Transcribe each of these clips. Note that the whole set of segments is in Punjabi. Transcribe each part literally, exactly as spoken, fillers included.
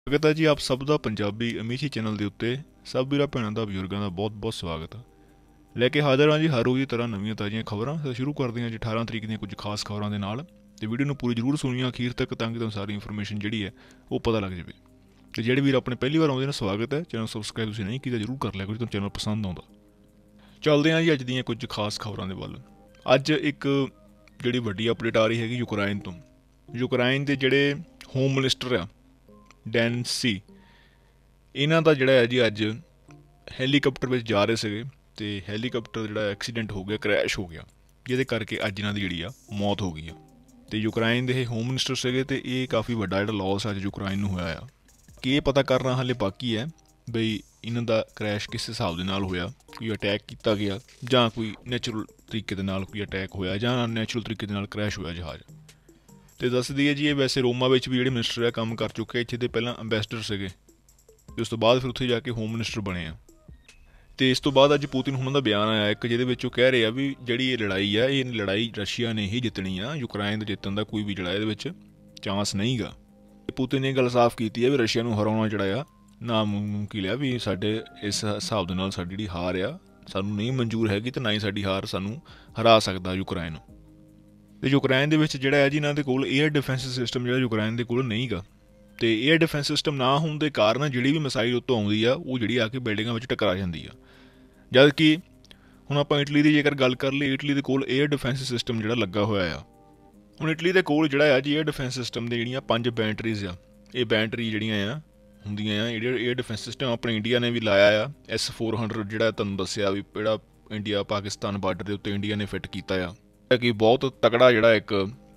ਸਵਾਗਤ ਹੈ ਜੀ ਆਪ ਸਭ ਦਾ ਪੰਜਾਬੀ ਅਮੀਸ਼ੀ ਚੈਨਲ ਦੇ ਉੱਤੇ। ਸਭ ਵੀਰਾਂ ਭੈਣਾਂ ਦਾ ਬਜ਼ੁਰਗਾਂ ਦਾ ਬਹੁਤ ਬਹੁਤ ਸਵਾਗਤ ਹੈ। ਲੈ ਕੇ ਹਾਜ਼ਰ ਹਾਂ ਜੀ ਹਰ ਰੋਜ਼ ਦੀ ਤਰ੍ਹਾਂ ਨਵੀਆਂ ਤਾਜ਼ੀਆਂ ਖਬਰਾਂ। ਤਾਂ ਸ਼ੁਰੂ ਕਰਦੇ ਹਾਂ ਜੀ ਅਠਾਰਾਂ ਤਰੀਕ ਦੀਆਂ ਕੁਝ ਖਾਸ ਖਬਰਾਂ ਦੇ ਨਾਲ। ਤੇ ਵੀਡੀਓ ਨੂੰ ਪੂਰੀ ਜ਼ਰੂਰ ਸੁਣੀਓ ਅਖੀਰ ਤੱਕ ਤਾਂ ਕਿ ਤੁਹਾਨੂੰ ਸਾਰੀ ਇਨਫੋਰਮੇਸ਼ਨ ਜਿਹੜੀ ਹੈ ਉਹ ਪਤਾ ਲੱਗ ਜਾਵੇ। ਤੇ ਜਿਹੜੇ ਵੀਰ ਆਪਣੇ ਪਹਿਲੀ ਵਾਰ ਆਉਂਦੇ ਨੇ ਸਵਾਗਤ ਹੈ। ਚੈਨਲ ਸਬਸਕ੍ਰਾਈਬ ਤੁਸੀਂ ਨਹੀਂ ਕੀਤਾ ਜ਼ਰੂਰ ਕਰ ਲਿਆ ਕਰੋ ਜੇ ਤੁਹਾਨੂੰ ਚੈਨਲ ਪਸੰਦ ਆਉਂਦਾ। ਚੱਲਦੇ ਹਾਂ ਜੀ ਅੱਜ ਦੀਆਂ ਕੁਝ ਖਾਸ ਖਬਰਾਂ ਦੇ ਵੱਲ। ਅੱਜ ਇੱਕ ਜਿਹੜੀ ਵੱਡੀ ਅਪਡੇਟ ਆ ਰਹੀ ਹੈਗੀ ਯੂਕਰਾਈਨ ਤੋਂ। ਯੂਕਰਾਈਨ ਦੇ ਜਿਹੜੇ ਹੋਮ ਮਿਨਿਸਟਰ ਆ ਡੈਨਸੀ, ਇਹਨਾਂ ਦਾ ਜਿਹੜਾ ਹੈ ਜੀ ਅੱਜ ਹੈਲੀਕਾਪਟਰ ਵਿੱਚ ਜਾ ਰਹੇ ਸੀਗੇ ਅਤੇ ਹੈਲੀਕਾਪਟਰ ਜਿਹੜਾ ਐਕਸੀਡੈਂਟ ਹੋ ਗਿਆ, ਕਰੈਸ਼ ਹੋ ਗਿਆ, ਜਿਹਦੇ ਕਰਕੇ ਅੱਜ ਇਹਨਾਂ ਦੀ ਜਿਹੜੀ ਆ ਮੌਤ ਹੋ ਗਈ ਆ। ਅਤੇ ਯੂਕਰਾਈਨ ਦੇ ਇਹ ਹੋਮ ਮਿਨਿਸਟਰ ਸੀਗੇ ਅਤੇ ਇਹ ਕਾਫੀ ਵੱਡਾ ਜਿਹੜਾ ਲੋਸ ਅੱਜ ਯੂਕਰਾਈਨ ਨੂੰ ਹੋਇਆ ਆ। ਕਿ ਇਹ ਪਤਾ ਕਰਨਾ ਹਾਲੇ ਬਾਕੀ ਹੈ ਬਈ ਇਹਨਾਂ ਦਾ ਕਰੈਸ਼ ਕਿਸ ਹਿਸਾਬ ਦੇ ਨਾਲ ਹੋਇਆ, ਕੋਈ ਅਟੈਕ ਕੀਤਾ ਗਿਆ ਜਾਂ ਕੋਈ ਨੈਚੁਰਲ ਤਰੀਕੇ ਦੇ ਨਾਲ ਕੋਈ ਅਟੈਕ ਹੋਇਆ ਜਾਂ ਨੈਚੁਰਲ ਤਰੀਕੇ ਦੇ ਨਾਲ ਕਰੈਸ਼ ਹੋਇਆ ਜਹਾਜ਼। ਅਤੇ ਦੱਸ ਦਈਏ ਜੀ ਇਹ ਵੈਸੇ ਰੋਮਾ ਵਿੱਚ ਵੀ ਜਿਹੜੇ ਮਿਨਿਸਟਰ ਆ ਕੰਮ ਕਰ ਚੁੱਕੇ, ਇੱਥੇ ਦੇ ਪਹਿਲਾਂ ਅੰਬੈਸਡਰ ਸੀਗੇ ਅਤੇ ਉਸ ਤੋਂ ਬਾਅਦ ਫਿਰ ਉੱਥੇ ਜਾ ਕੇ ਹੋਮ ਮਿਨਿਸਟਰ ਬਣੇ ਆ। ਅਤੇ ਇਸ ਤੋਂ ਬਾਅਦ ਅੱਜ ਪੁਤਿਨ ਹੁਣਾਂ ਦਾ ਬਿਆਨ ਆਇਆ ਇੱਕ, ਜਿਹਦੇ ਵਿੱਚ ਉਹ ਕਹਿ ਰਹੇ ਆ ਵੀ ਜਿਹੜੀ ਇਹ ਲੜਾਈ ਆ ਇਹ ਲੜਾਈ ਰਸ਼ੀਆ ਨੇ ਹੀ ਜਿੱਤਣੀ ਆ, ਯੂਕਰਾਈਨ ਦੇ ਜਿੱਤਣ ਦਾ ਕੋਈ ਵੀ ਜਿਹੜਾ ਇਹਦੇ ਵਿੱਚ ਚਾਂਸ ਨਹੀਂ ਗਾ। ਪੁਤਿਨ ਨੇ ਇਹ ਗੱਲ ਸਾਫ਼ ਕੀਤੀ ਹੈ ਵੀ ਰਸ਼ੀਆ ਨੂੰ ਹਰਾਉਣਾ ਜਿਹੜਾ ਆ ਨਾਮੁਮਕਿਨ ਆ, ਵੀ ਸਾਡੇ ਇਸ ਹਿਸਾਬ ਦੇ ਨਾਲ ਸਾਡੀ ਜਿਹੜੀ ਹਾਰ ਆ ਸਾਨੂੰ ਨਹੀਂ ਮਨਜ਼ੂਰ ਹੈਗੀ ਅਤੇ ਨਾ ਹੀ ਸਾਡੀ ਹਾਰ ਸਾਨੂੰ ਹਰਾ ਸਕਦਾ ਯੂਕਰਾਈਨ। ਅਤੇ ਯੂਕਰਾਈਨ ਦੇ ਵਿੱਚ ਜਿਹੜਾ ਹੈ ਜੀ ਇਹਨਾਂ ਦੇ ਕੋਲ ਏਅਰ ਡਿਫੈਂਸ ਸਿਸਟਮ ਜਿਹੜਾ ਯੂਕਰਾਈਨ ਦੇ ਕੋਲ ਨਹੀਂ ਗਾ। ਅਤੇ ਏਅਰ ਡਿਫੈਂਸ ਸਿਸਟਮ ਨਾ ਹੋਣ ਦੇ ਕਾਰਨ ਜਿਹੜੀ ਵੀ ਮਿਸਾਈਲ ਉੱਤੋਂ ਆਉਂਦੀ ਆ ਉਹ ਜਿਹੜੀ ਆ ਕੇ ਬਿਲਡਿੰਗਾਂ ਵਿੱਚ ਟਕਰਾ ਜਾਂਦੀ ਆ। ਜਦ ਕਿ ਹੁਣ ਆਪਾਂ ਇਟਲੀ ਦੀ ਜੇਕਰ ਗੱਲ ਕਰ ਲਈ, ਇਟਲੀ ਦੇ ਕੋਲ ਏਅਰ ਡਿਫੈਂਸ ਸਿਸਟਮ ਜਿਹੜਾ ਲੱਗਾ ਹੋਇਆ ਆ। ਹੁਣ ਇਟਲੀ ਦੇ ਕੋਲ ਜਿਹੜਾ ਆ ਜੀ ਏਅਰ ਡਿਫੈਂਸ ਸਿਸਟਮ ਦੇ ਜਿਹੜੀਆਂ ਪੰਜ ਬੈਟਰੀਜ਼ ਆ, ਇਹ ਬੈਟਰੀ ਜਿਹੜੀਆਂ ਆ ਹੁੰਦੀਆਂ ਆ ਏਅਰ ਏਅਰ ਡਿਫੈਂਸ ਸਿਸਟਮ ਆਪਣੇ ਇੰਡੀਆ ਨੇ ਵੀ ਲਾਇਆ ਆ। ਐਸ ਫੋਰ ਹੰਡਰਡ ਜਿਹੜਾ ਤੁਹਾਨੂੰ ਦੱਸਿਆ ਵੀ ਜਿਹੜਾ ਇੰਡੀਆ ਪਾਕਿਸਤਾਨ ਬਾਰਡਰ ਦੇ ਉੱਤੇ ਇੰਡੀਆ ਨੇ ਫਿੱਟ ਕੀਤਾ ਆ, ਕਿ ਬਹੁਤ ਤਕੜਾ ਜਿਹੜਾ ਇੱਕ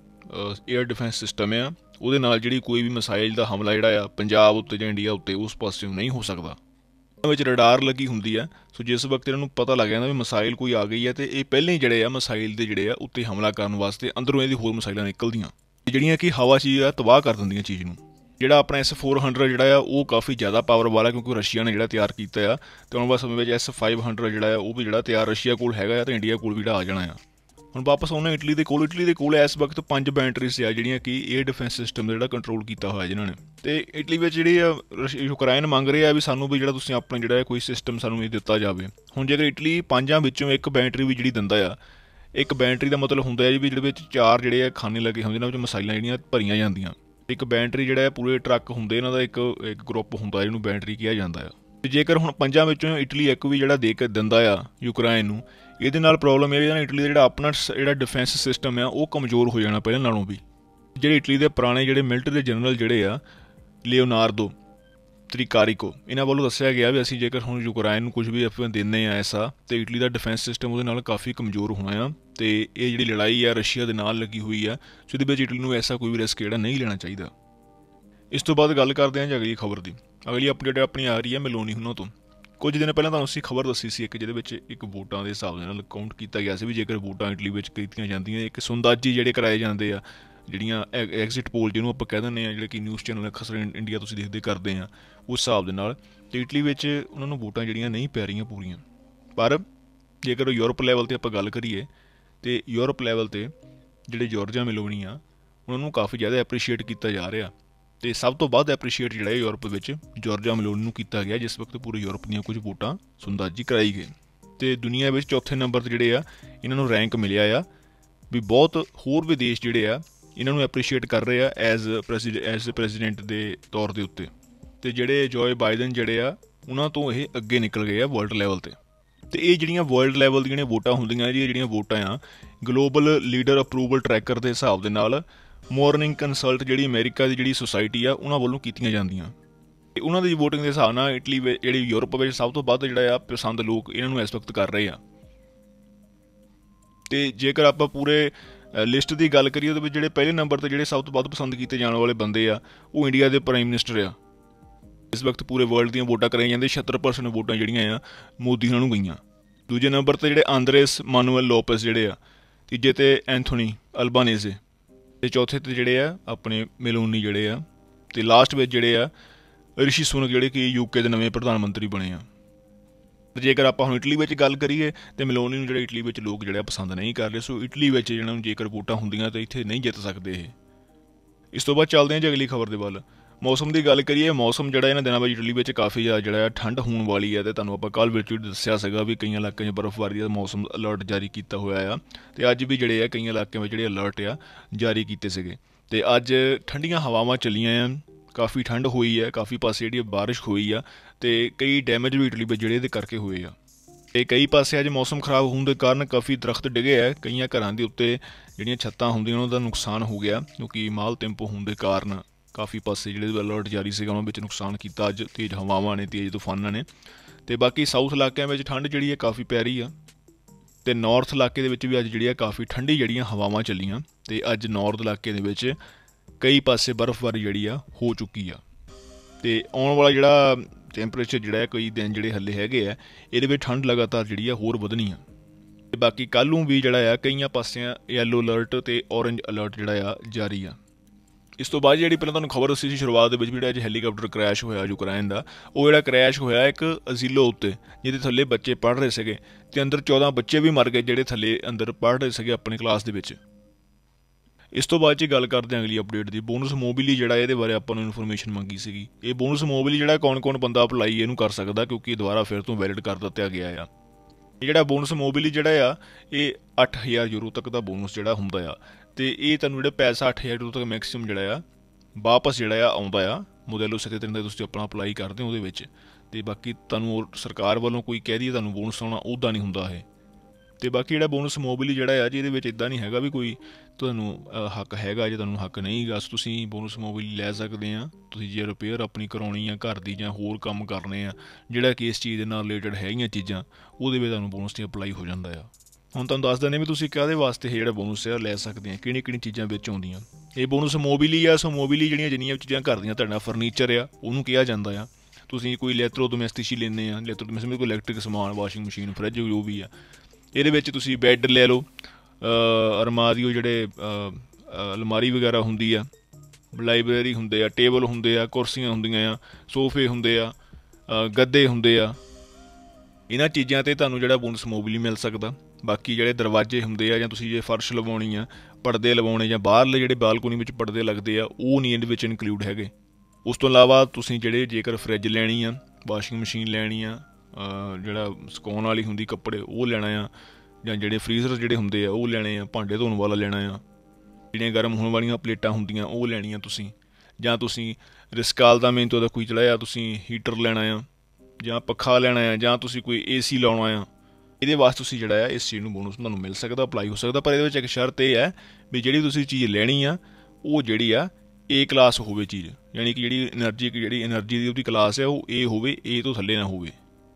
ਏਅਰ ਡਿਫੈਂਸ ਸਿਸਟਮ ਆ। ਉਹਦੇ ਨਾਲ ਜਿਹੜੀ ਕੋਈ ਵੀ ਮਿਸਾਈਲ ਦਾ ਹਮਲਾ ਜਿਹੜਾ ਆ ਪੰਜਾਬ ਉੱਤੇ ਜਾਂ ਇੰਡੀਆ ਉੱਤੇ ਉਸ ਪਾਸੇ ਨਹੀਂ ਹੋ ਸਕਦਾ। ਇਹਨਾਂ ਵਿੱਚ ਰਡਾਰ ਲੱਗੀ ਹੁੰਦੀ ਆ, ਸੋ ਜਿਸ ਵਕਤ ਇਹਨਾਂ ਨੂੰ ਪਤਾ ਲੱਗ ਜਾਂਦਾ ਵੀ ਮਿਸਾਈਲ ਕੋਈ ਆ ਗਈ ਹੈ ਅਤੇ ਇਹ ਪਹਿਲਾਂ ਹੀ ਜਿਹੜੇ ਆ ਮਿਸਾਈਲ ਦੇ ਜਿਹੜੇ ਆ ਉੱਤੇ ਹਮਲਾ ਕਰਨ ਵਾਸਤੇ ਅੰਦਰੋਂ ਇਹਦੀ ਹੋਰ ਮਿਸਾਈਲਾਂ ਨਿਕਲਦੀਆਂ ਜਿਹੜੀਆਂ ਕਿ ਹਵਾ 'ਚ ਆ ਤਬਾਹ ਕਰ ਦਿੰਦੀਆਂ ਚੀਜ਼ ਨੂੰ। ਜਿਹੜਾ ਆਪਣਾ ਐਸ ਫੋਰ ਹੰਡਰਡ ਜਿਹੜਾ ਆ ਉਹ ਕਾਫੀ ਜ਼ਿਆਦਾ ਪਾਵਰ ਵਾਲਾ, ਕਿਉਂਕਿ ਰਸ਼ੀਆ ਨੇ ਜਿਹੜਾ ਤਿਆਰ ਕੀਤਾ ਆ। ਅਤੇ ਆਉਣ ਵਾਲੇ ਸਮੇਂ ਵਿੱਚ ਐਸ ਫਾਈਵ ਹੰਡਰਡ ਜਿਹੜਾ ਆ ਉਹ ਵੀ ਜਿਹੜਾ ਤਿਆਰ ਰਸ਼ੀਆ ਕੋਲ ਹੈਗਾ ਆ ਅਤੇ ਇੰਡੀਆ ਕੋਲ ਵੀ ਜਿਹੜਾ ਆ ਜਾਣਾ ਆ। ਹੁਣ ਵਾਪਸ ਆਉਣਾ ਇਟਲੀ ਦੇ ਕੋਲ। ਇਟਲੀ ਦੇ ਕੋਲ ਇਸ ਵਕਤ ਪੰਜ ਬੈਟਰੀਜ਼ ਆ ਜਿਹੜੀਆਂ ਕਿ ਏਅਰ ਡਿਫੈਂਸ ਸਿਸਟਮ ਦਾ ਜਿਹੜਾ ਕੰਟਰੋਲ ਕੀਤਾ ਹੋਇਆ ਜਿਨ੍ਹਾਂ ਨੇ। ਅਤੇ ਇਟਲੀ ਵਿੱਚ ਜਿਹੜੀ ਆ ਯੂਕਰਾਈਨ ਮੰਗ ਰਿਹਾ ਵੀ ਸਾਨੂੰ ਵੀ ਜਿਹੜਾ ਤੁਸੀਂ ਆਪਣਾ ਜਿਹੜਾ ਕੋਈ ਸਿਸਟਮ ਸਾਨੂੰ ਇਹ ਦਿੱਤਾ ਜਾਵੇ। ਹੁਣ ਜੇਕਰ ਇਟਲੀ ਪੰਜਾਂ ਵਿੱਚੋਂ ਇੱਕ ਬੈਟਰੀ ਵੀ ਜਿਹੜੀ ਦਿੰਦਾ ਆ, ਇੱਕ ਬੈਟਰੀ ਦਾ ਮਤਲਬ ਹੁੰਦਾ ਹੈ ਜੀ ਵੀ ਜਿਹਦੇ ਵਿੱਚ ਚਾਰ ਜਿਹੜੇ ਆ ਖਾਨੇ ਲੱਗੇ ਹੁੰਦੇ ਇਹਨਾਂ ਵਿੱਚ ਮਸਾਈਲਾਂ ਜਿਹੜੀਆਂ ਭਰੀਆਂ ਜਾਂਦੀਆਂ। ਇੱਕ ਬੈਟਰੀ ਜਿਹੜਾ ਪੂਰੇ ਟਰੱਕ ਹੁੰਦੇ ਇਹਨਾਂ ਦਾ ਇੱਕ ਇੱਕ ਗਰੁੱਪ ਹੁੰਦਾ ਜਿਹਨੂੰ ਬੈਟਰੀ ਕਿਹਾ ਜਾਂਦਾ ਆ। ਅਤੇ ਜੇਕਰ ਹੁਣ ਪੰਜਾਂ ਵਿੱਚੋਂ ਇਟਲੀ ਇੱਕ ਵੀ ਜਿਹੜਾ ਦੇ ਕੇ ਦਿੰਦਾ ਆ ਯੂਕਰਾਈਨ ਨੂੰ, ਇਹਦੇ ਨਾਲ ਪ੍ਰੋਬਲਮ ਇਹ ਹੈ ਇਟਲੀ ਦਾ ਜਿਹੜਾ ਆਪਣਾ ਜਿਹੜਾ ਡਿਫੈਂਸ ਸਿਸਟਮ ਆ ਉਹ ਕਮਜ਼ੋਰ ਹੋ ਜਾਣਾ ਪਹਿਲਾਂ ਨਾਲੋਂ ਵੀ। ਜਿਹੜੇ ਇਟਲੀ ਦੇ ਪੁਰਾਣੇ ਜਿਹੜੇ ਮਿਲਟਰੀ ਦੇ ਜਨਰਲ ਜਿਹੜੇ ਆ ਲਿਓਨਾਰਦੋ ਤ੍ਰਿਕਾਰੀਕੋ, ਇਹਨਾਂ ਵੱਲੋਂ ਦੱਸਿਆ ਗਿਆ ਵੀ ਅਸੀਂ ਜੇਕਰ ਹੁਣ ਯੂਕਰਾਈਨ ਨੂੰ ਕੁਝ ਵੀ ਆਪਾਂ ਦਿੰਦੇ ਆ ਐਸਾ, ਅਤੇ ਇਟਲੀ ਦਾ ਡਿਫੈਂਸ ਸਿਸਟਮ ਉਹਦੇ ਨਾਲ ਕਾਫੀ ਕਮਜ਼ੋਰ ਹੋਣਾ ਆ। ਅਤੇ ਇਹ ਜਿਹੜੀ ਲੜਾਈ ਆ ਰਸ਼ੀਆ ਦੇ ਨਾਲ ਲੱਗੀ ਹੋਈ ਆ, ਸੋ ਇਹਦੇ ਵਿੱਚ ਇਟਲੀ ਨੂੰ ਐਸਾ ਕੋਈ ਵੀ ਰਿਸਕ ਜਿਹੜਾ ਨਹੀਂ ਲੈਣਾ ਚਾਹੀਦਾ। ਇਸ ਤੋਂ ਬਾਅਦ ਗੱਲ ਕਰਦੇ ਹਾਂ ਜੀ ਅਗਲੀ ਖਬਰ ਦੀ। ਅਗਲੀ ਅਪਡੇਟ ਆਪਣੀ ਆ ਰਹੀ ਹੈ ਮੈਲੋਨੀ ਹੁਣਾਂ ਤੋਂ। ਕੁਝ ਦਿਨ ਪਹਿਲਾਂ ਤੁਹਾਨੂੰ ਅਸੀਂ ਖਬਰ ਦੱਸੀ ਸੀ ਇੱਕ, ਜਿਹਦੇ ਵਿੱਚ ਇੱਕ ਵੋਟਾਂ ਦੇ ਹਿਸਾਬ ਦੇ ਨਾਲ ਕਾਊਂਟ ਕੀਤਾ ਗਿਆ ਸੀ ਵੀ ਜੇਕਰ ਵੋਟਾਂ ਇਟਲੀ ਵਿੱਚ ਕੀਤੀਆਂ ਜਾਂਦੀਆਂ, ਇੱਕ ਸੁੰਦਾਜੀ ਜਿਹੜੇ ਕਰਾਏ ਜਾਂਦੇ ਆ, ਜਿਹੜੀਆਂ ਐਗਜ਼ਿਟ ਪੋਲ ਜਿਹਨੂੰ ਆਪਾਂ ਕਹਿ ਦਿੰਦੇ ਹਾਂ, ਜਿਹੜੇ ਕਿ ਨਿਊਜ਼ ਚੈਨਲ ਖਸਰ ਇੰਡੀਆ ਤੁਸੀਂ ਦੇਖਦੇ ਕਰਦੇ ਆ ਉਸ ਹਿਸਾਬ ਦੇ ਨਾਲ। ਅਤੇ ਇਟਲੀ ਵਿੱਚ ਉਹਨਾਂ ਨੂੰ ਵੋਟਾਂ ਜਿਹੜੀਆਂ ਨਹੀਂ ਪੈ ਰਹੀਆਂ ਪੂਰੀਆਂ। ਪਰ ਜੇਕਰ ਯੂਰਪ ਲੈਵਲ 'ਤੇ ਆਪਾਂ ਗੱਲ ਕਰੀਏ ਅਤੇ ਯੂਰਪ ਲੈਵਲ 'ਤੇ ਜਿਹੜੇ ਜੋਰਜੀਆ ਮੈਲੋਨੀ ਆ ਉਹਨਾਂ ਨੂੰ ਕਾਫੀ ਜ਼ਿਆਦਾ ਐਪਰੀਸ਼ੀਏਟ ਕੀਤਾ ਜਾ ਰਿਹਾ। ਅਤੇ ਸਭ ਤੋਂ ਵੱਧ ਐਪਰੀਸ਼ੀਏਟ ਜਿਹੜਾ ਹੈ ਯੂਰਪ ਵਿੱਚ ਜੋਰਜੀਆ ਮੈਲੋਨੀ ਨੂੰ ਕੀਤਾ ਗਿਆ, ਜਿਸ ਵਕਤ ਪੂਰੇ ਯੂਰਪ ਦੀਆਂ ਕੁਝ ਵੋਟਾਂ ਸੁੰਦਾਜੀ ਕਰਾਈ ਗਈ। ਅਤੇ ਦੁਨੀਆ ਵਿੱਚ ਚੌਥੇ ਨੰਬਰ 'ਤੇ ਜਿਹੜੇ ਆ ਇਹਨਾਂ ਨੂੰ ਰੈਂਕ ਮਿਲਿਆ ਆ ਵੀ ਬਹੁਤ ਹੋਰ ਵੀ ਦੇਸ਼ ਜਿਹੜੇ ਆ ਇਹਨਾਂ ਨੂੰ ਐਪਰੀਸ਼ੀਏਟ ਕਰ ਰਹੇ ਆ ਐਜ਼ ਪ੍ਰੈਜ਼ੀਡ ਐਜ਼ ਪ੍ਰੈਜ਼ੀਡੈਂਟ ਦੇ ਤੌਰ ਦੇ ਉੱਤੇ। ਅਤੇ ਜਿਹੜੇ ਜੋਏ ਬਾਈਡਨ ਜਿਹੜੇ ਆ ਉਹਨਾਂ ਤੋਂ ਇਹ ਅੱਗੇ ਨਿਕਲ ਗਏ ਆ ਵਰਲਡ ਲੈਵਲ 'ਤੇ। ਅਤੇ ਇਹ ਜਿਹੜੀਆਂ ਵਰਲਡ ਲੈਵਲ ਦੀਆਂ ਜਿਹੜੀਆਂ ਵੋਟਾਂ ਹੁੰਦੀਆਂ ਜੀ, ਇਹ ਜਿਹੜੀਆਂ ਵੋਟਾਂ ਆ ਗਲੋਬਲ ਲੀਡਰ ਅਪਰੂਵਲ ਟਰੈਕਰ ਦੇ ਹਿਸਾਬ ਦੇ ਨਾਲ ਮੋਰਨਿੰਗ ਕੰਸਲਟ ਜਿਹੜੀ ਅਮਰੀਕਾ ਦੀ ਜਿਹੜੀ ਸੁਸਾਇਟੀ ਆ ਉਹਨਾਂ ਵੱਲੋਂ ਕੀਤੀਆਂ ਜਾਂਦੀਆਂ। ਅਤੇ ਉਹਨਾਂ ਦੀ ਵੋਟਿੰਗ ਦੇ ਹਿਸਾਬ ਨਾਲ ਇਟਲੀ ਵਿੱਚ ਜਿਹੜੀ ਯੂਰਪ ਵਿੱਚ ਸਭ ਤੋਂ ਵੱਧ ਜਿਹੜਾ ਆ ਪਸੰਦ ਲੋਕ ਇਹਨਾਂ ਨੂੰ ਇਸ ਵਕਤ ਕਰ ਰਹੇ ਆ। ਅਤੇ ਜੇਕਰ ਆਪਾਂ ਪੂਰੇ ਲਿਸਟ ਦੀ ਗੱਲ ਕਰੀਏ ਉਹਦੇ ਵਿੱਚ ਜਿਹੜੇ ਪਹਿਲੇ ਨੰਬਰ 'ਤੇ ਜਿਹੜੇ ਸਭ ਤੋਂ ਵੱਧ ਪਸੰਦ ਕੀਤੇ ਜਾਣ ਵਾਲੇ ਬੰਦੇ ਆ ਉਹ ਇੰਡੀਆ ਦੇ ਪ੍ਰਾਈਮ ਮਿਨਿਸਟਰ ਆ। ਇਸ ਵਕਤ ਪੂਰੇ ਵਰਲਡ ਦੀਆਂ ਵੋਟਾਂ ਕਰਾਈਆਂ ਜਾਂਦੀਆਂ, ਛੱਤਰ ਪਰਸੈਂਟ ਵੋਟਾਂ ਜਿਹੜੀਆਂ ਆ ਮੋਦੀ ਉਹਨਾਂ ਨੂੰ ਗਈਆਂ। ਦੂਜੇ ਨੰਬਰ 'ਤੇ ਜਿਹੜੇ ਆਂਦਰੇਸ ਮਾਨੂਅਲ ਲੋਪਸ ਜਿਹੜੇ ਆ, ਤੀਜੇ 'ਤੇ ਐਂਥੋਨੀ ਅਲਬਾਨੀਜ਼ੇ, ਅਤੇ ਚੌਥੇ 'ਤੇ ਜਿਹੜੇ ਆ ਆਪਣੇ ਮੈਲੋਨੀ ਜਿਹੜੇ ਆ, ਅਤੇ ਲਾਸਟ ਵਿੱਚ ਜਿਹੜੇ ਆ ਰਿਸ਼ੀ ਸੁਨਕ ਜਿਹੜੇ ਕਿ ਯੂਕੇ ਦੇ ਨਵੇਂ ਪ੍ਰਧਾਨ ਮੰਤਰੀ ਬਣੇ ਆ। ਅਤੇ ਜੇਕਰ ਆਪਾਂ ਹੁਣ ਇਟਲੀ ਵਿੱਚ ਗੱਲ ਕਰੀਏ ਤਾਂ ਮੈਲੋਨੀ ਨੂੰ ਜਿਹੜੇ ਇਟਲੀ ਵਿੱਚ ਲੋਕ ਜਿਹੜੇ ਪਸੰਦ ਨਹੀਂ ਕਰ ਰਹੇ, ਸੋ ਇਟਲੀ ਵਿੱਚ ਜਿਹਨਾਂ ਨੂੰ ਜੇਕਰ ਵੋਟਾਂ ਹੁੰਦੀਆਂ ਤਾਂ ਇੱਥੇ ਨਹੀਂ ਜਿੱਤ ਸਕਦੇ ਇਹ। ਇਸ ਤੋਂ ਬਾਅਦ ਚੱਲਦੇ ਹਾਂ ਜੀ ਅਗਲੀ ਖਬਰ ਦੇ ਵੱਲ। मौसम की गल करिए, मौसम जो इन्होंने दिनों में इटली में काफ़ी ज़्यादा जो ठंड होने वाली है, तो तुहानूं आपां कल विच भी दस्सिया सीगा भी कई इलाकों में बर्फबारी का मौसम अलर्ट जारी किया हुआ आ, तो अज भी जोड़े कई इलाकों में जोड़े अलर्ट आ जारी किए सीगे। तो अज ठंडियां हवावां चलियां आ, काफ़ी ठंड हुई है, काफ़ी पासे जी बारिश हुई आ, तो कई डैमेज भी इटली में जोड़े इहदे करके हुए आ। तो कई पासे अज मौसम खराब होने के कारण काफ़ी दरख्त डिगे है, कई घरों के उत्ते जिहड़ियां छत्तां हुंदियां उन्हां दा नुकसान हो गया, क्योंकि माल तेंपो होने के कारण काफ़ी पासे जिहड़े अलर्ट जारी सीगा उन्हां विच नुकसान किया अज तेज़ हवावां ने, तेज़ तूफानां ने। तो बाकी साउथ इलाकों में ठंड जिहड़ी है काफ़ी पै रही है, तो नॉर्थ इलाके दे विच भी अज जिहड़ी काफ़ी ठंडी जिहड़ियां हवावां चलियां, तो अज नॉर्थ इलाके दे विच कई पासे बर्फबारी जिहड़ी आ हो चुकी आ। तो आने वाला जिहड़ा टैंपरेचर जिहड़ा कई दिन जिहड़े हले हैगे आ, इहदे विच ठंड लगातार जिहड़ी होर वधनी आ। ते बाकी कल नूं भी जिहड़ा कई पासियां येलो अलर्ट ते ऑरेंज अलर्ट जिहड़ा जारी आ। इस तो बाद जी पहले तुहानूं खबर दस्सी सी शुरुआत में भी जो हैलीकॉप्टर क्रैश होया यूक्रेन का, वो जो क्रैश होया एक अजीलो उत्ते जिहदे थल्ले बच्चे पढ़ रहे थे, तो अंदर चौदह बच्चे भी मर गए जिहड़े थल्ले अंदर पढ़ रहे थे अपनी क्लास के विच। इस तो बाद गल करते हैं अगली अपडेट की, बोनस मोबिली जिहड़ा इहदे बारे आपां नूं इन्फॉर्मेशन मंगी सी। ये बोनस मोबिली जिहड़ा कौन कौन बंदा अप्लाई इहनूं कर सकदा, क्योंकि दोबारा फिर तो वैलिड कर दिता गया आ। जिहड़ा बोनस मोबिली जिहड़ा आ ये अठ हज़ार यूरो तक का बोनस जिहड़ा हुंदा आ, तो ये तुहानूं जिहड़ा पैसा अठ हज़ार यूरो तक मैक्सीमम जिहड़ा आ वापस जिहड़ा आउंदा आ मोदेलो सत्ते दिन तुसीं अपना अप्लाई करदे हो उहदे विच। ते बाकी तुहानूं सरकार वालों कोई कह दी तुहानूं बोनस आउणा उदा नहीं हुंदा है। तो बाकी जिहड़ा बोनस मोबिली जिहड़ा आ जी इहदे विच इदां नहीं हैगा भी कोई तुहानूं हक हैगा जे तुहानूं हक नहीं गा तुसीं बोनस मोबिली लै सकदे आ। तुसीं जे रिपेयर अपनी कराउणी आ घर दी जां होर कम्म करने आ जिहड़ा कि इस चीज़ दे नाल रिलेटेड हैगियां चीज़ां, उहदे विच तुहानूं बोनस ते अप्लाई हो जांदा आ। हुण तुहानूं दस दिंदे भी तुसीं काहदे वास्ते जिहड़ा बोनस आ लै सकदे आ, किहड़ियां किहड़ियां चीज़ां विच आउंदियां। ये बोनस मोबिली आ, सो मोबिली जिहड़ियां जिन्नियां चीज़ां घर दियां तुहाडा फर्नीचर आ उहनूं किहा जांदा आ। तुसीं कोई इलैक्ट्रो डोमैस्टिक लैंदे आ, इलैक्ट्रो डोमैस्टिक कोई इलैक्ट्रिक समान, वाशिंग मशीन, फ्रिज जो भी आ, ਇਹਦੇ ਵਿੱਚ ਤੁਸੀਂ ਬੈੱਡ ਲੈ ਲਓ, ਅਲਮਾਰੀ ਜਿਹੜੇ ਅਲਮਾਰੀ ਵਗੈਰਾ ਹੁੰਦੀ ਆ, ਲਾਇਬ੍ਰੇਰੀ ਹੁੰਦੇ ਆ, ਟੇਬਲ ਹੁੰਦੇ ਆ, ਕੁਰਸੀਆਂ ਹੁੰਦੀਆਂ ਆ, ਸੋਫੇ ਹੁੰਦੇ ਆ, ਗੱਦੇ ਹੁੰਦੇ ਆ, ਇਹਨਾਂ ਚੀਜ਼ਾਂ 'ਤੇ ਤੁਹਾਨੂੰ ਜਿਹੜਾ ਬੋਨਸ ਮੋਬਿਲੀ ਮਿਲ ਸਕਦਾ। ਬਾਕੀ ਜਿਹੜੇ ਦਰਵਾਜ਼ੇ ਹੁੰਦੇ ਆ ਜਾਂ ਤੁਸੀਂ ਜੇ ਫਰਸ਼ ਲਵਾਉਣੀ ਆ, ਪਰਦੇ ਲਵਾਉਣੇ ਜਾਂ ਬਾਹਰਲੇ ਜਿਹੜੇ ਬਾਲਕੋਨੀ ਵਿੱਚ ਪਰਦੇ ਲੱਗਦੇ ਆ ਉਹ ਨਹੀਂ ਇਹਦੇ ਵਿੱਚ ਇਨਕਲੂਡ ਹੈਗੇ। ਉਸ ਤੋਂ ਇਲਾਵਾ ਤੁਸੀਂ ਜਿਹੜੇ ਜੇਕਰ ਫਰਿੱਜ ਲੈਣੀ ਆ, ਵਾਸ਼ਿੰਗ ਮਸ਼ੀਨ ਲੈਣੀ ਆ, ਜਿਹੜਾ ਸੁਕਾਉਣ ਵਾਲੀ ਹੁੰਦੀ ਕੱਪੜੇ ਉਹ ਲੈਣਾ ਆ, ਜਾਂ ਜਿਹੜੇ ਫਰੀਜ਼ਰ ਜਿਹੜੇ ਹੁੰਦੇ ਆ ਉਹ ਲੈਣੇ ਆ, ਭਾਂਡੇ ਧੋਣ ਵਾਲਾ ਲੈਣਾ ਆ, ਜਿਹੜੀਆਂ ਗਰਮ ਹੋਣ ਵਾਲੀਆਂ ਪਲੇਟਾਂ ਹੁੰਦੀਆਂ ਉਹ ਲੈਣੀਆਂ ਤੁਸੀਂ, ਜਾਂ ਤੁਸੀਂ ਰਿਸਕਾਲ ਦਾ ਮਿਹਨਤ ਉਹਦਾ ਕੋਈ ਚਲਾਇਆ ਤੁਸੀਂ ਹੀਟਰ ਲੈਣਾ ਆ, ਜਾਂ ਪੱਖਾ ਲੈਣਾ ਆ, ਜਾਂ ਤੁਸੀਂ ਕੋਈ ਏ ਸੀ ਲਾਉਣਾ ਆ, ਇਹਦੇ ਵਾਸਤੇ ਤੁਸੀਂ ਜਿਹੜਾ ਆ ਇਸ ਚੀਜ਼ ਨੂੰ ਬੋਨਸ ਤੁਹਾਨੂੰ ਮਿਲ ਸਕਦਾ, ਅਪਲਾਈ ਹੋ ਸਕਦਾ। ਪਰ ਇਹਦੇ ਵਿੱਚ ਇੱਕ ਸ਼ਰਤ ਇਹ ਹੈ ਵੀ ਜਿਹੜੀ ਤੁਸੀਂ ਚੀਜ਼ ਲੈਣੀ ਆ ਉਹ ਜਿਹੜੀ ਆ ਏ ਕਲਾਸ ਹੋਵੇ ਚੀਜ਼, ਯਾਨੀ ਕਿ ਜਿਹੜੀ ਐਨਰਜੀ ਜਿਹੜੀ ਐਨਰਜੀ ਦੀ ਉਹਦੀ ਕਲਾਸ ਹੈ ਉਹ ਏ ਹੋਵੇ, ਏ ਤੋਂ ਥੱਲੇ ਨਾ ਹੋਵੇ।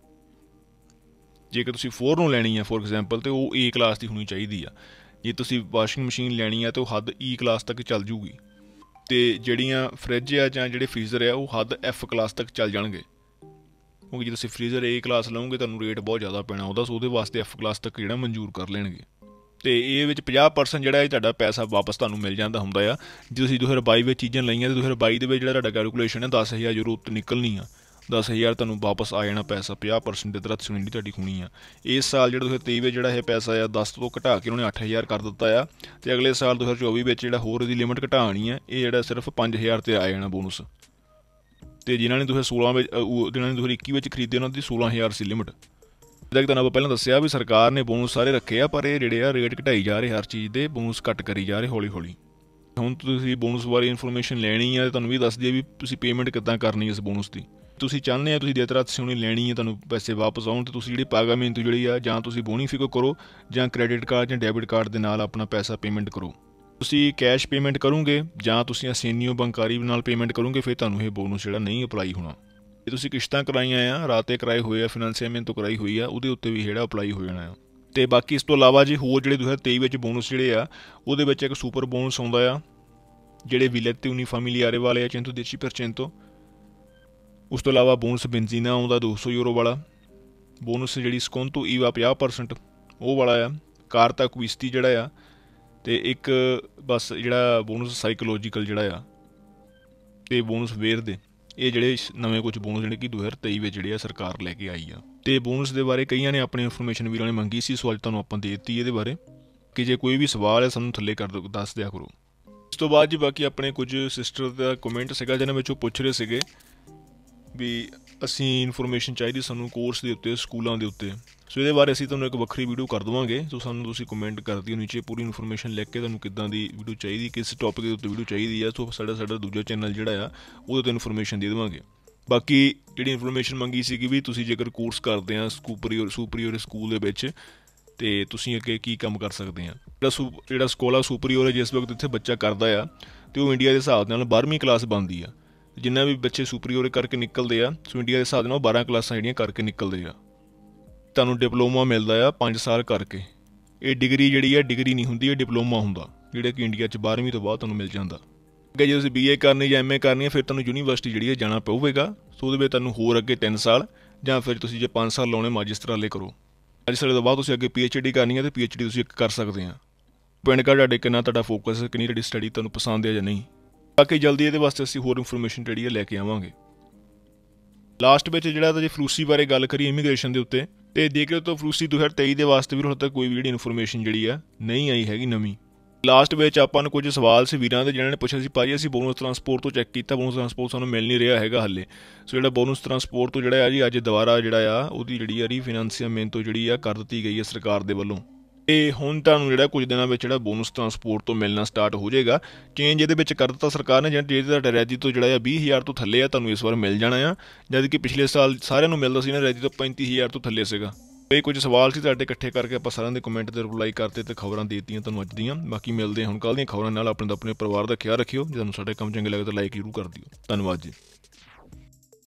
ਜੇਕਰ ਤੁਸੀਂ ਫੋਰ ਨੂੰ ਲੈਣੀ ਆ ਫੋਰ ਐਗਜ਼ਾਮਪਲ ਤਾਂ ਉਹ ਏ ਕਲਾਸ ਦੀ ਹੋਣੀ ਚਾਹੀਦੀ ਆ। ਜੇ ਤੁਸੀਂ ਵਾਸ਼ਿੰਗ ਮਸ਼ੀਨ ਲੈਣੀ ਆ ਤਾਂ ਉਹ ਹੱਦ ਈ ਕਲਾਸ ਤੱਕ ਚੱਲ ਜੂਗੀ, ਅਤੇ ਜਿਹੜੀਆਂ ਫਰਿੱਜ ਆ ਜਾਂ ਜਿਹੜੇ ਫਰੀਜ਼ਰ ਆ ਉਹ ਹੱਦ ਐਫ ਕਲਾਸ ਤੱਕ ਚੱਲ ਜਾਣਗੇ, ਕਿਉਂਕਿ ਜੇ ਤੁਸੀਂ ਫਰੀਜ਼ਰ ਏ ਕਲਾਸ ਲਓਗੇ ਤੁਹਾਨੂੰ ਰੇਟ ਬਹੁਤ ਜ਼ਿਆਦਾ ਪੈਣਾ ਉਹਦਾ, ਸੋ ਉਹਦੇ ਵਾਸਤੇ ਐਫ ਕਲਾਸ ਤੱਕ ਜਿਹੜਾ ਮਨਜ਼ੂਰ ਕਰ ਲੈਣਗੇ। ਅਤੇ ਇਹ ਵਿੱਚ ਪੰਜਾਹ ਪਰਸੈਂਟ ਜਿਹੜਾ ਇਹ ਤੁਹਾਡਾ ਪੈਸਾ ਵਾਪਸ ਤੁਹਾਨੂੰ ਮਿਲ ਜਾਂਦਾ ਹੁੰਦਾ ਆ। ਜੇ ਤੁਸੀਂ ਦੋ ਹਜ਼ਾਰ ਬਾਈ ਵਿੱਚ ਚੀਜ਼ਾਂ ਲਈਆਂ ਤਾਂ ਦੋ ਹਜ਼ਾਰ ਬਾਈ ਦੇ ਵਿੱਚ ਜਿਹੜਾ ਤੁਹਾਡਾ ਕੈਲਕੂਲੇਸ਼ਨ ਹੈ ਦਸ ਹਜ਼ਾਰ ਯੂਰੋ ਉੱਤੇ ਨਿਕਲਣੀ ਆ, ਦਸ ਹਜ਼ਾਰ ਤੁਹਾਨੂੰ ਵਾਪਸ ਆ ਜਾਣਾ ਪੈਸਾ, ਪੰਜਾਹ ਪਰਸੈਂਟ ਦੇ ਦਰਤ ਸੁਣੀ ਤੁਹਾਡੀ ਹੋਣੀ ਆ। ਇਸ ਸਾਲ ਜਿਹੜਾ ਦੋ ਹਜ਼ਾਰ ਤੇਈ ਵਿੱਚ ਜਿਹੜਾ ਇਹ ਪੈਸਾ ਆ ਦਸ ਤੋਂ ਘਟਾ ਕੇ ਉਹਨਾਂ ਨੇ ਅੱਠ ਹਜ਼ਾਰ ਕਰ ਦਿੱਤਾ ਆ, ਅਤੇ ਅਗਲੇ ਸਾਲ ਦੋ ਹਜ਼ਾਰ ਚੌਵੀ ਵਿੱਚ ਜਿਹੜਾ ਹੋਰ ਇਹਦੀ ਲਿਮਿਟ ਘਟਾਉਣੀ ਆ, ਇਹ ਜਿਹੜਾ ਸਿਰਫ ਪੰਜ ਹਜ਼ਾਰ 'ਤੇ ਆ ਜਾਣਾ ਬੋਨਸ। ਅਤੇ ਜਿਨ੍ਹਾਂ ਨੇ ਦੋ ਹਜ਼ਾਰ ਸੋਲਾਂ ਵਿੱਚ ਜਿਨ੍ਹਾਂ ਨੇ ਦੋ ਹਜ਼ਾਰ ਇੱਕੀ ਵਿੱਚ ਖਰੀਦੇ ਉਹਨਾਂ ਦੀ ਸੋਲਾਂ ਹਜ਼ਾਰ ਸੀ ਲਿਮਿਟ। ਜਿੱਦਾਂ ਕਿ ਤੁਹਾਨੂੰ ਆਪਾਂ ਪਹਿਲਾਂ ਦੱਸਿਆ ਵੀ ਸਰਕਾਰ ਨੇ ਬੋਨਸ ਸਾਰੇ ਰੱਖੇ ਆ, ਪਰ ਇਹ ਜਿਹੜੇ ਆ ਰੇਟ ਘਟਾਈ ਜਾ ਰਹੇ, ਹਰ ਚੀਜ਼ ਦੇ ਬੋਨਸ ਘੱਟ ਕਰੀ ਜਾ ਰਹੇ ਹੌਲੀ ਹੌਲੀ। ਹੁਣ ਤੁਸੀਂ ਬੋਨਸ ਬਾਰੇ ਇਨਫੋਰਮੇਸ਼ਨ ਲੈਣੀ ਆ, ਤੁਹਾਨੂੰ ਵੀ ਦੱਸ ਦਈਏ ਵੀ ਤੁਸੀਂ ਪੇਮੈਂਟ ਕਿੱਦਾਂ ਕਰਨੀ ਇਸ ਬੋਨਸ ਦੀ। ਤੁਸੀਂ ਚਾਹੁੰਦੇ ਆ ਤੁਸੀਂ ਦੇਰ ਰਾਤ ਸੋਣੀ ਲੈਣੀ ਹੈ, ਤੁਹਾਨੂੰ ਪੈਸੇ ਵਾਪਸ ਆਉਣ, ਅਤੇ ਤੁਸੀਂ ਜਿਹੜੀ ਪਾਗਾਮੈਂਟ ਜਿਹੜੀ ਆ ਜਾਂ ਤੁਸੀਂ ਬੋਨੀਫਿਕੋ ਕਰੋ ਜਾਂ ਕ੍ਰੈਡਿਟ ਕਾਰਡ ਜਾਂ ਡੈਬਿਟ ਕਾਰਡ ਦੇ ਨਾਲ ਆਪਣਾ ਪੈਸਾ ਪੇਮੈਂਟ ਕਰੋ। ਤੁਸੀਂ ਕੈਸ਼ ਪੇਮੈਂਟ ਕਰੋਗੇ ਜਾਂ ਤੁਸੀਂ ਅਸੇਨੀਓ ਬੰਕਾਰੀ ਨਾਲ ਪੇਮੈਂਟ ਕਰੋਗੇ, ਫਿਰ ਤੁਹਾਨੂੰ ਇਹ ਬੋਨਸ ਜਿਹੜਾ ਨਹੀਂ ਅਪਲਾਈ ਹੋਣਾ। ਜੇ ਤੁਸੀਂ ਕਿਸ਼ਤਾਂ ਕਰਾਈਆਂ ਆ, ਰਾਤੇ ਕਰਾਏ ਹੋਏ ਆ, ਫਿਨਾਂਸੀਅਮੈਂਟ ਤੋਂ ਕਰਾਈ ਹੋਈ ਆ, ਉਹਦੇ ਉੱਤੇ ਵੀ ਜਿਹੜਾ ਅਪਲਾਈ ਹੋ ਜਾਣਾ ਆ। ਅਤੇ ਬਾਕੀ ਇਸ ਤੋਂ ਇਲਾਵਾ ਜੀ ਹੋਰ ਜਿਹੜੇ ਦੋ ਹਜ਼ਾਰ ਤੇਈ ਵਿੱਚ ਬੋਨਸ ਜਿਹੜੇ ਆ ਉਹਦੇ ਵਿੱਚ ਇੱਕ ਸੁਪਰ ਬੋਨਸ ਆਉਂਦਾ ਆ, ਜਿਹੜੇ ਵਿਲੇਤੀ ਉਨੀ ਫੈਮਿਲੀਆਰੇ ਵਾਲੇ ਆ ਚੈਂਤੋ ਦਸ ਪਰਸੈਂਟ। ਉਸ ਤੋਂ ਇਲਾਵਾ ਬੋਨਸ ਬੈਂਜ਼ੀਨਾ ਆਉਂਦਾ ਦੋ ਸੌ ਯੂਰੋ ਵਾਲਾ, ਬੋਨਸ ਜਿਹੜੀ ਸਕੌਂਤੋ ਈਵਾ ਪੰਜਾਹ ਪਰਸੈਂਟ ਉਹ ਵਾਲਾ ਆ, ਕਾਰਤਾ ਕੁਇਸਤੀ ਜਿਹੜਾ ਆ, ਅਤੇ ਇੱਕ ਬਸ ਜਿਹੜਾ ਬੋਨਸ ਸਾਈਕੋਲੋਜੀਕਲ ਜਿਹੜਾ ਆ, ਅਤੇ ਬੋਨਸ ਵੇਰ ਦੇ, ਇਹ ਜਿਹੜੇ ਨਵੇਂ ਕੁਝ ਬੋਨਸ ਜਿਹੜੇ ਕਿ ਦੋ ਹਜ਼ਾਰ ਤੇਈ ਵਿੱਚ ਜਿਹੜੇ ਆ ਸਰਕਾਰ ਲੈ ਕੇ ਆਈ ਆ। ਅਤੇ ਬੋਨਸ ਦੇ ਬਾਰੇ ਕਈਆਂ ਨੇ ਆਪਣੀ ਇਨਫੋਰਮੇਸ਼ਨ ਵੀਰਾਂ ਨੇ ਮੰਗੀ ਸੀ, ਸੋ ਅੱਜ ਤੁਹਾਨੂੰ ਆਪਾਂ ਦੇ ਦਿੱਤੀ ਇਹਦੇ ਬਾਰੇ। ਕਿ ਜੇ ਕੋਈ ਵੀ ਸਵਾਲ ਹੈ ਸਾਨੂੰ ਥੱਲੇ ਕਰ ਦਿਓ, ਦੱਸ ਦਿਆ ਕਰੋ। ਇਸ ਤੋਂ ਬਾਅਦ ਜੀ ਬਾਕੀ ਆਪਣੇ ਕੁਝ ਸਿਸਟਰ ਦਾ ਕਮੈਂਟ ਸੀਗਾ ਜਿਹਨਾਂ ਵਿੱਚੋਂ ਪੁੱਛ ਰਹੇ ਸੀਗੇ ਵੀ ਅਸੀਂ ਇਨਫੋਰਮੇਸ਼ਨ ਚਾਹੀਦੀ ਸਾਨੂੰ ਕੋਰਸ ਦੇ ਉੱਤੇ, ਸਕੂਲਾਂ ਦੇ ਉੱਤੇ। ਸੋ ਇਹਦੇ ਬਾਰੇ ਅਸੀਂ ਤੁਹਾਨੂੰ ਇੱਕ ਵੱਖਰੀ ਵੀਡੀਓ ਕਰ ਦੇਵਾਂਗੇ। ਸੋ ਸਾਨੂੰ ਤੁਸੀਂ ਕਮੈਂਟ ਕਰ ਦਿਓ ਨੀਚੇ ਪੂਰੀ ਇਨਫੋਰਮੇਸ਼ਨ ਲਿਖ ਕੇ ਤੁਹਾਨੂੰ ਕਿੱਦਾਂ ਦੀ ਵੀਡੀਓ ਚਾਹੀਦੀ, ਕਿਸ ਟੌਪਿਕ ਦੇ ਉੱਤੇ ਵੀਡੀਓ ਚਾਹੀਦੀ ਆ। ਸੋ ਸਾਡਾ ਸਾਡਾ ਦੂਜਾ ਚੈਨਲ ਜਿਹੜਾ ਆ ਉਹਦੇ 'ਤੇ ਇਨਫੋਰਮੇਸ਼ਨ ਦੇ ਦੇਵਾਂਗੇ। ਬਾਕੀ ਜਿਹੜੀ ਇਨਫੋਰਮੇਸ਼ਨ ਮੰਗੀ ਸੀਗੀ ਵੀ ਤੁਸੀਂ ਜੇਕਰ ਕੋਰਸ ਕਰਦੇ ਆ ਸੁਪਰੀਅਰ ਸੁਪਰੀਅਰ ਸਕੂਲ ਦੇ ਵਿੱਚ ਤੇ ਤੁਸੀਂ ਅੱਗੇ ਕੀ ਕੰਮ ਕਰ ਸਕਦੇ ਆ। ਜਿਹੜਾ ਸੂ ਜਿਹੜਾ ਸਕੋਲਾ ਸੁਪਰੀਅਰ ਹੈ ਜਿਸ ਵਕਤ ਇੱਥੇ ਬੱਚਾ ਕਰਦਾ ਆ ਤੇ ਉਹ ਇੰਡੀਆ ਦੇ ਹਿਸਾਬ ਨਾਲ ਬਾਰ੍ਹਵੀਂ ਕਲਾਸ ਬਣਦੀ ਆ। ਜਿੰਨਾ ਵੀ ਬੱਚੇ ਸੁਪਰੀਅਰ ਕਰਕੇ ਨਿਕਲਦੇ ਆ ਸੋ ਇੰਡੀਆ ਦੇ ਹਿਸਾਬ ਨਾਲ ਬਾਰ੍ਹਾਂ ਕਲਾਸਾਂ ਜਿਹੜੀਆਂ ਕਰਕੇ ਨਿਕਲਦੇ ਆ। ਤੁਹਾਨੂੰ ਡਿਪਲੋਮਾ ਮਿਲਦਾ ਆ ਪੰਜ ਸਾਲ ਕਰਕੇ। ਇਹ ਡਿਗਰੀ ਜਿਹੜੀ ਆ ਡਿਗਰੀ ਨਹੀਂ ਹੁੰਦੀ, ਇਹ ਡਿਪਲੋਮਾ ਹੁੰਦਾ ਜਿਹੜਾ ਕਿ ਇੰਡੀਆ 'ਚ ਬਾਰ੍ਹਵੀਂ ਤੋਂ ਬਾਅਦ ਤੁਹਾਨੂੰ ਮਿਲ ਜਾਂਦਾ। ਅੱਗੇ ਜੇ ਤੁਸੀਂ ਬੀ ਏ ਕਰਨੀ ਜਾਂ ਐਮ ਏ ਕਰਨੀ ਹੈ ਫਿਰ ਤੁਹਾਨੂੰ ਯੂਨੀਵਰਸਿਟੀ ਜਿਹੜੀ ਹੈ ਜਾਣਾ ਪਊਗਾ। ਸੋ ਉਹਦੇ ਵਿੱਚ ਤੁਹਾਨੂੰ ਹੋਰ ਅੱਗੇ ਤਿੰਨ ਸਾਲ ਜਾਂ ਫਿਰ ਤੁਸੀਂ ਜੇ ਪੰਜ ਸਾਲ ਲਾਉਣੇ ਮਾਜਿਸਟਰ ਕਰੋ। ਮਾਜਿਸਟਰ ਤੋਂ ਬਾਅਦ ਤੁਸੀਂ ਅੱਗੇ ਪੀ ਐਚ ਡੀ ਕਰਨੀ ਹੈ ਅਤੇ ਪੀ ਐਚ ਡੀ ਤੁਸੀਂ ਇੱਕ ਕਰ ਸਕਦੇ ਆ। ਡਿਪੈਂਡ ਕਰ ਤੁਹਾਡੇ ਕਿੰਨਾ ਤੁਹਾਡਾ ਫੋਕਸ, ਕਿੰਨੀ ਤੁਹਾਡੀ ਸਟੱਡੀ ਤੁਹਾਨੂੰ ਪਸੰਦ ਹੈ ਜਾਂ ਨਹੀਂ। ਬਾਕੀ ਜਲਦੀ ਇਹਦੇ ਵਾਸਤੇ ਅਸੀਂ ਹੋਰ ਇਨਫੋਰਮੇਸ਼ਨ ਜਿਹੜੀ ਹੈ ਲੈ ਕੇ ਆਵਾਂਗੇ। ਲਾਸਟ ਵਿੱਚ ਜਿਹੜਾ ਤਾਂ ਜੇ ਫਰੂਸੀ ਬਾਰੇ ਗੱਲ ਕਰੀਏ ਇਮੀਗ੍ਰੇਸ਼ਨ ਦੇ ਉੱਤੇ ਤੇ ਦੇਖ ਰਹੇ ਤੋਂ ਫਰੂਸੀ ਦੋ ਹਜ਼ਾਰ ਤੇਈ ਦੇ ਵਾਸਤੇ ਵੀ ਹੁਣ ਤੱਕ ਕੋਈ ਵੀ ਜਿਹੜੀ ਇਨਫੋਰਮੇਸ਼ਨ ਜਿਹੜੀ ਆ ਨਹੀਂ ਆਈ ਹੈਗੀ ਨਵੀਂ। ਲਾਸਟ ਵਿੱਚ ਆਪਾਂ ਨੂੰ ਕੁਝ ਸਵਾਲ ਸੀ ਵੀਰਾਂ ਦੇ ਜਿਹਨਾਂ ਨੇ ਪੁੱਛਿਆ ਸੀ ਭਾਜੀ ਅਸੀਂ ਬੋਨਸ ਟਰਾਂਸਪੋਰਟ ਤੋਂ ਚੈੱਕ ਕੀਤਾ, ਬੋਨਸ ਟਰਾਂਸਪੋਰਟ ਸਾਨੂੰ ਮਿਲ ਨਹੀਂ ਰਿਹਾ ਹੈਗਾ ਹਾਲੇ। ਸੋ ਜਿਹੜਾ ਬੋਨਸ ਟਰਾਂਸਪੋਰਟ ਤੋਂ ਜਿਹੜਾ ਆ ਜੀ ਅੱਜ ਦੁਬਾਰਾ ਜਿਹੜਾ ਆ ਉਹਦੀ ਜਿਹੜੀ ਆ ਰੀਫਾਈਨੈਂਸਿੰਗ ਤੋਂ ਜਿਹੜੀ ਆ ਕਰ ਦਿੱਤੀ ਗਈ ਹੈ ਸਰਕਾਰ ਦੇ ਵੱਲੋਂ। ਤੇ ਹੁਣ ਤੁਹਾਨੂੰ ਜਿਹੜਾ ਕੁਝ ਦਿਨਾਂ ਵਿੱਚ ਜਿਹੜਾ ਬੋਨਸ ਟਰਾਂਸਪੋਰਟ ਤੋਂ ਮਿਲਣਾ ਸਟਾਰਟ ਹੋ ਜਾਏਗਾ। ਚੇਂਜ ਇਹਦੇ ਵਿੱਚ ਕਰ ਦਿੱਤਾ ਸਰਕਾਰ ਨੇ, ਜਿਹੜੇ ਤੁਹਾਡਾ ਰੈਜੀ ਤੋਂ ਜਿਹੜਾ ਆ ਵੀਹ ਹਜ਼ਾਰ ਤੋਂ ਥੱਲੇ ਆ ਤੁਹਾਨੂੰ ਇਸ ਵਾਰ ਮਿਲ ਜਾਣਾ ਆ, ਜਦ ਕਿ ਪਿਛਲੇ ਸਾਲ ਸਾਰਿਆਂ ਨੂੰ ਮਿਲਦਾ ਸੀ ਨਾ ਰੈਜੀ ਤੋਂ ਪੈਂਤੀ ਹਜ਼ਾਰ ਤੋਂ ਥੱਲੇ ਸੀਗਾ। ਇਹ ਕੁਝ ਸਵਾਲ ਸੀ ਤੁਹਾਡੇ ਇਕੱਠੇ ਕਰਕੇ ਆਪਾਂ ਸਾਰਿਆਂ ਦੇ ਕਮੈਂਟ 'ਤੇ ਰਿਪਲਾਈ ਕਰਤੇ ਤੇ ਖਬਰਾਂ ਦੇ ਦਿੱਤੀਆਂ ਤੁਹਾਨੂੰ ਅੱਜ ਦੀਆਂ। ਬਾਕੀ ਮਿਲਦੇ ਹੁਣ ਕੱਲ੍ਹ ਦੀਆਂ ਖਬਰਾਂ ਨਾਲ। ਆਪਣੇ ਆਪਣੇ ਪਰਿਵਾਰ ਦਾ ਖਿਆਲ ਰੱਖਿਓ। ਜੇ ਤੁਹਾਨੂੰ ਸਾਡੇ ਕੰਮ ਚੰਗੇ ਲੱਗਦੇ ਤਾਂ ਲਾਈਕ ਜ਼ਰੂਰ ਕਰ ਦਿਓ। ਧੰਨਵਾਦ ਜੀ।